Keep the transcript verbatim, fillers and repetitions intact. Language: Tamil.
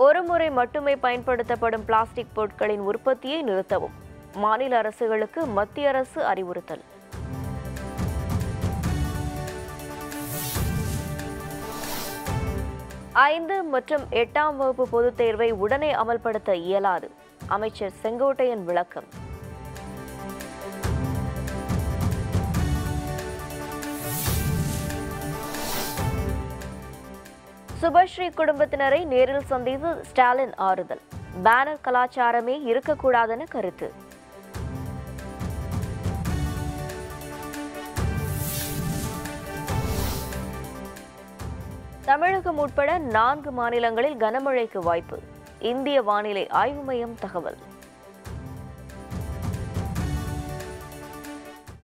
ஒருமுறை மட்டுமே பயன்படுத்தப்படும் பிளாஸ்டிக் பொருட்களின் உற்பத்தியை நிறுத்தவும் மாநில அரசுகளுக்கு மத்திய அரசு அறிவுறுத்தல். ஐந்து மற்றும் எட்டாம் வகுப்பு பொதுத் தேர்வை உடனே அமல்படுத்த இயலாது. அமைச்சர் செங்கோட்டையன் விளக்கம். சுபஸ்ரீ குடும்பத்தினரை நேரில் சந்தித்து ஸ்டாலின் ஆறுதல். பேனர் கலாச்சாரமே இருக்கக்கூடாதென கருத்து. தமிழகம் உட்பட நான்கு மாநிலங்களில் கனமழைக்கு வாய்ப்பு. இந்திய வானிலை ஆய்வு மையம் தகவல்.